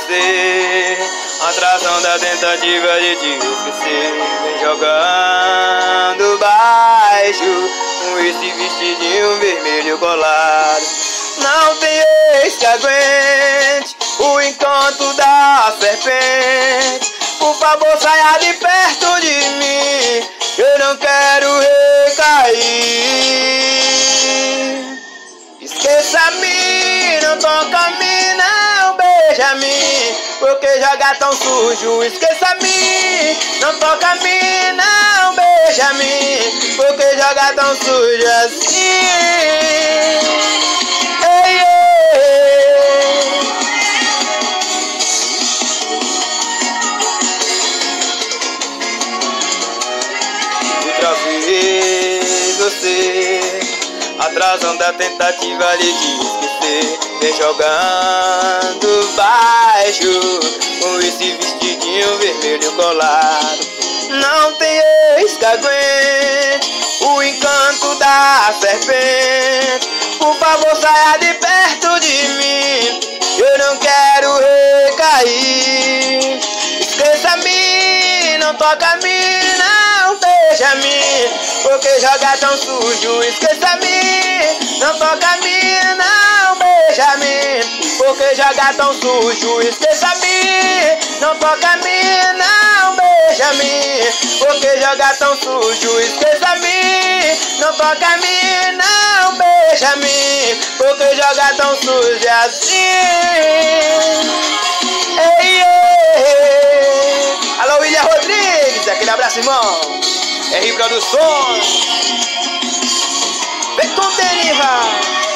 você, atração da tentativa de te esquecer. Vem jogando baixo com esse vestidinho vermelho colado. Não tem ex que aguente o encanto da serpente. Por favor, saia de perto de mim, eu não quero recair. Esqueça-me, não toca-me, não beija-me, porque jogar tão sujo. Esqueça-me, não toca-me, não beija-me, porque jogar tão sujo assim. Ei, ei. Outra vez você, atrasando a tentativa de te esquecer. Vem jogando baixo com esse vestidinho vermelho colado. Não tem ex que aguente o encanto da serpente. Por favor, saia de perto de mim, eu não quero recair. Esqueça-me, não toca-me, não beija-me, porque jogar tão sujo. Esqueça-me, não toca-me, não beija-me, porque jogar tão sujo. Esqueça-me, não toca-me, não beija-me, porque jogar tão sujo. Esqueça-me, não toca-me, não beija-me, porque jogar tão sujo assim. Ei, ei. Alô, William Rodrigues, aquele abraço, irmão. R Produções. Vem com Deniva.